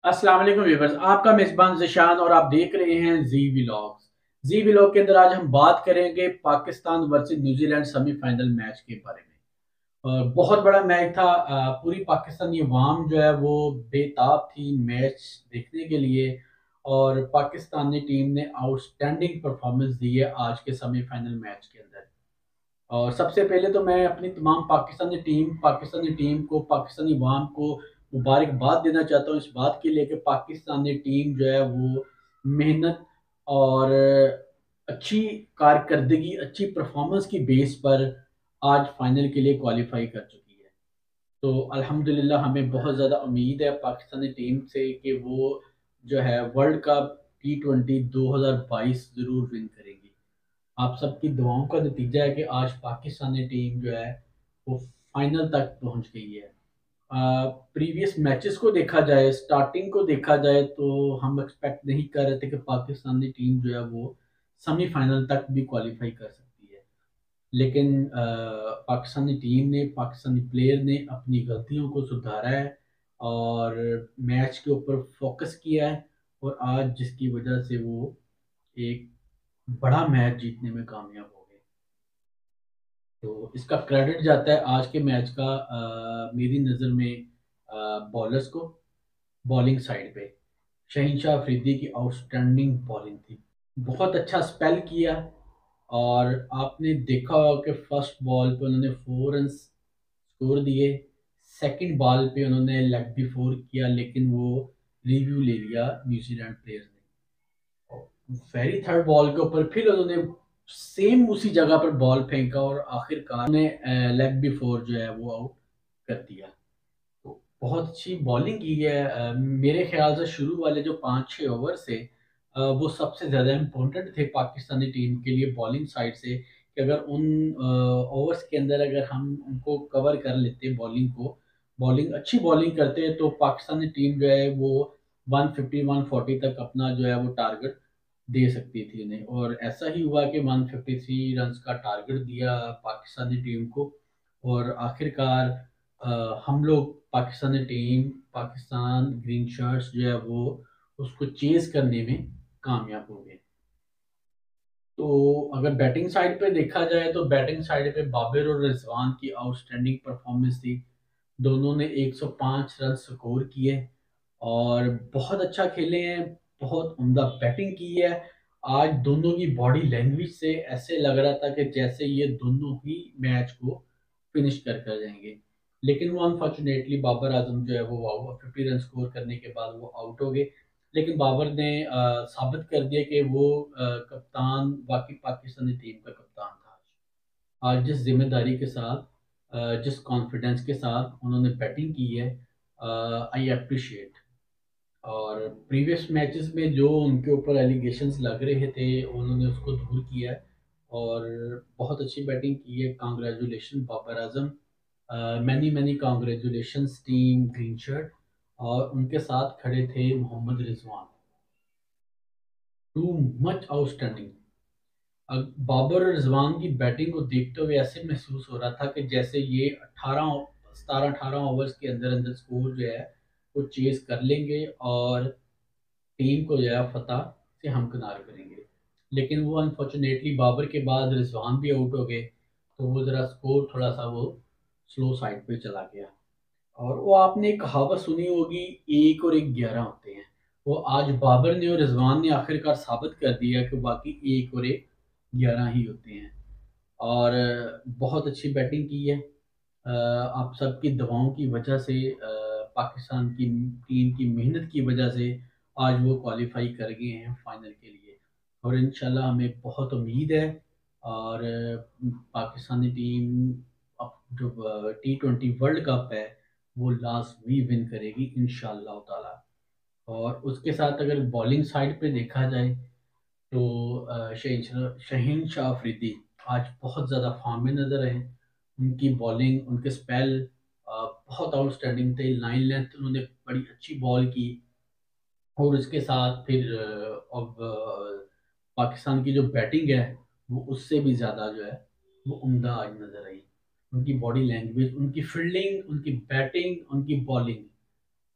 अस्सलाम वालेकुम व्यूअर्स, आपका मेज़बान ज़िशान और आप देख रहे हैं जी व्लॉग्स। जी व्लॉग के अंदर आज हम बात करेंगे Pakistan versus New Zealand semifinal match के बारे में। बहुत बड़ा मैच था। पूरी पाकिस्तानी अवाम जो है वो बेताब थी मैच देखने के लिए। और पाकिस्तानी टीम ने आउटस्टैंडिंग परफॉर्मेंस दी है आज के सेमीफाइनल मैच के अंदर। और सबसे पहले तो मैं अपनी तमाम पाकिस्तानी टीम को, पाकिस्तानी अवाम को मुबारकबाद देना चाहता हूँ इस बात के लिए कि पाकिस्तानी टीम जो है वो मेहनत और अच्छी कारकर्दगी, अच्छी परफॉर्मेंस की बेस पर आज फाइनल के लिए क्वालिफाई कर चुकी है। तो अल्हम्दुलिल्लाह हमें बहुत ज़्यादा उम्मीद है पाकिस्तानी टीम से कि वो जो है वर्ल्ड कप T20 2022 ज़रूर विन करेगी। आप सबकी दुआओं का नतीजा है कि आज पाकिस्तानी टीम जो है वो फाइनल तक पहुंच गई है। प्रीवियस मैचेस को देखा जाए, स्टार्टिंग को देखा जाए तो हम एक्सपेक्ट नहीं कर रहे थे कि पाकिस्तानी टीम जो है वो सेमीफाइनल तक भी क्वालिफाई कर सकती है। लेकिन पाकिस्तानी टीम ने, पाकिस्तानी प्लेयर ने अपनी गलतियों को सुधारा है और मैच के ऊपर फोकस किया है। और आज जिसकी वजह से वो एक बड़ा मैच जीतने में कामयाब हो गए। तो इसका क्रेडिट जाता है आज के मैच का मेरी नज़र में बॉलर्स को। बॉलिंग साइड पे शहीनशाह अफरीदी की आउटस्टैंडिंग बॉलिंग थी। बहुत अच्छा स्पेल किया। और आपने देखा होगा कि फर्स्ट बॉल पे उन्होंने 4 रन स्कोर दिए। सेकंड बॉल पे उन्होंने लेग बी 4 किया, लेकिन वो रिव्यू ले लिया न्यूजीलैंड प्लेयर्स ने। वेरी थर्ड बॉल के ऊपर फिर उन्होंने सेम उसी जगह पर बॉल फेंका और आखिरकार ने लेग बी 4 जो है वो आउट कर दिया। तो बहुत अच्छी बॉलिंग की है। मेरे ख्याल से शुरू वाले जो 5-6 ओवर से वो सबसे ज़्यादा इम्पोर्टेंट थे पाकिस्तानी टीम के लिए बॉलिंग साइड से, कि अगर उन ओवर्स के अंदर अगर हम उनको कवर कर लेते बॉलिंग को, बॉलिंग अच्छी बॉलिंग करते तो पाकिस्तानी टीम जो है वो 150 140 तक अपना जो है वो टारगेट दे सकती थी इन्हें। और ऐसा ही हुआ कि 153 रन्स का टारगेट दिया पाकिस्तानी टीम को। और आखिरकार हम लोग Pakistani team, Pakistan green shirts जो है वो उसको चेज करने में कामयाब हो गए। तो अगर बैटिंग साइड पे देखा जाए तो बैटिंग साइड पे बाबर और रिजवान की आउटस्टैंडिंग परफॉर्मेंस थी। दोनों ने 105 रन स्कोर किए और बहुत अच्छा खेले हैं, बहुत उम्दा बैटिंग की है। आज दोनों की बॉडी लैंग्वेज से ऐसे लग रहा था कि जैसे ये दोनों ही मैच को फिनिश कर जाएंगे। लेकिन वो अनफॉर्चुनेटली बाबर आजम जो है वो 50 रन स्कोर करने के बाद वो आउट हो गए। लेकिन बाबर ने साबित कर दिया कि वो कप्तान, वाकई पाकिस्तानी टीम का कप्तान था। आज जिस जिम्मेदारी के साथ, जिस कॉन्फिडेंस के साथ उन्होंने बैटिंग की है, आई अप्रिशिएट। और प्रीवियस मैचेस में जो उनके ऊपर एलिगेशंस लग रहे थे उन्होंने उसको दूर किया है और बहुत अच्छी बैटिंग की है। Congratulation Babar Azam, many many congratulations team green shirt. और उनके साथ खड़े थे Mohammad Rizwan. Too much outstanding. Babar और रिजवान की बैटिंग को देखते हुए ऐसे महसूस हो रहा था कि जैसे ये 18 ओवर्स के अंदर अंदर स्कोर जो है वो चेज कर लेंगे और टीम को जो है फतह से हमकिनार करेंगे। लेकिन वो अनफॉर्चुनेटली बाबर के बाद रिजवान भी आउट हो गए, तो वो ज़रा स्कोर थोड़ा सा वो स्लो साइड पे चला गया। और वो आपने एक कहावत सुनी होगी, एक और एक 11 होते हैं। वो आज बाबर ने और रिजवान ने आखिरकार साबित कर दिया कि बाकी एक और एक 11 ही होते हैं। और बहुत अच्छी बैटिंग की है। आप सबकी दवाओं की वजह से, पाकिस्तान की टीम की मेहनत की वजह से आज वो क्वालिफाई कर गए हैं फाइनल के लिए। और इंशाल्लाह हमें बहुत उम्मीद है। और पाकिस्तानी टीम अब जो T20 वर्ल्ड कप है वो लाजमी विन करेगी इंशाल्लाह ताला। और उसके साथ अगर बॉलिंग साइड पे देखा जाए तो शहीन शाह अफरीदी आज बहुत ज़्यादा फॉर्म में नज़र आए। उनकी बॉलिंग, उनके स्पेल बहुत आउटस्टैंडिंग थे। लाइन लेंथ उन्होंने बड़ी अच्छी बॉल की। और उसके साथ फिर अब पाकिस्तान की जो बैटिंग है वो उससे भी ज़्यादा जो है वो उम्दा आज नज़र आई। उनकी बॉडी लैंग्वेज, उनकी फील्डिंग, उनकी बैटिंग, उनकी बॉलिंग,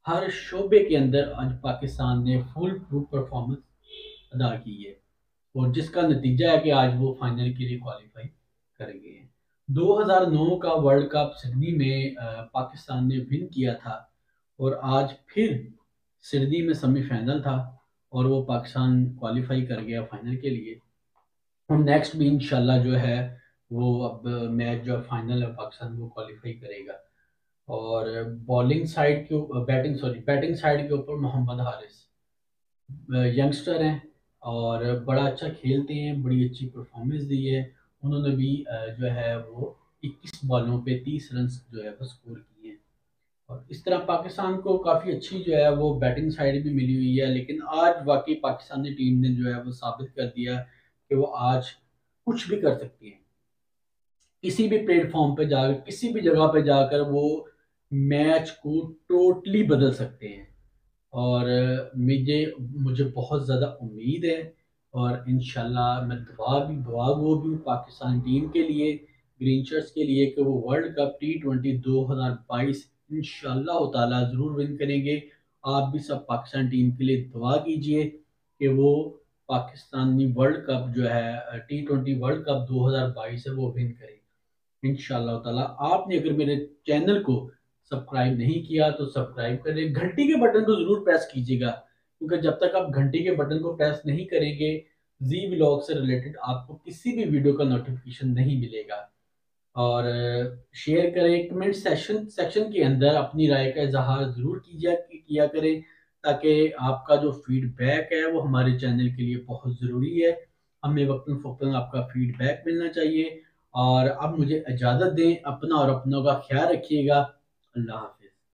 हर शोबे के अंदर आज पाकिस्तान ने फुल प्रूफ परफॉर्मेंस अदा की है, और जिसका नतीजा है कि आज वो फाइनल के लिए क्वालिफाई कर गए हैं। 2009 का वर्ल्ड कप सिडनी में पाकिस्तान ने विन किया था, और आज फिर सिडनी में सेमीफाइनल था, और वो पाकिस्तान क्वालिफाई कर गया फाइनल के लिए। और नेक्स्ट भी इंशाल्लाह जो है वो अब मैच जो फाइनल है पाकिस्तान वो क्वालिफाई करेगा। और बॉलिंग साइड के बैटिंग साइड के ऊपर मोहम्मद हारिस यंगस्टर हैं, और बड़ा अच्छा खेलते हैं, बड़ी अच्छी परफॉर्मेंस दी है। उन्होंने भी जो है वो 21 बॉलों पे 30 रन जो है वो स्कोर किए हैं। और इस तरह पाकिस्तान को काफ़ी अच्छी जो है वो बैटिंग साइड भी मिली हुई है, लेकिन आज वाकई पाकिस्तानी टीम ने जो है वो साबित कर दिया कि वो आज कुछ भी कर सकती है। किसी भी प्लेटफॉर्म पे जाकर, किसी भी जगह पे जाकर वो मैच को टोटली बदल सकते हैं। और मुझे मुझे बहुत ज़्यादा उम्मीद है, और इंशाल्लाह मैं दुआ गो भी हूँ पाकिस्तान टीम के लिए, ग्रीन शर्ट्स के लिए, कि वो वर्ल्ड कप T20 2022 इंशाल्लाह ताला ज़रूर विन करेंगे। आप भी सब पाकिस्तान टीम के लिए दुआ कीजिए कि वो पाकिस्तानी वर्ल्ड कप जो है T20 वर्ल्ड कप 2022 है वो विन करें इंशाल्लाह ताला। आपने अगर मेरे चैनल को सब्सक्राइब नहीं किया तो सब्सक्राइब करें, घंटी के बटन को जरूर प्रेस कीजिएगा, क्योंकि जब तक आप घंटी के बटन को प्रेस नहीं करेंगे जी व्लॉग से रिलेटेड आपको किसी भी वीडियो का नोटिफिकेशन नहीं मिलेगा। और शेयर करें, कमेंट सेक्शन के अंदर अपनी राय का इजहार जरूर किया करें, ताकि आपका जो फीडबैक है वो हमारे चैनल के लिए बहुत ज़रूरी है। हमें वक्तन फ़ौक्तन आपका फीडबैक मिलना चाहिए। और अब मुझे इजाज़त दें, अपना और अपनों का ख्याल रखिएगा। अल्लाह हाफ़िज़।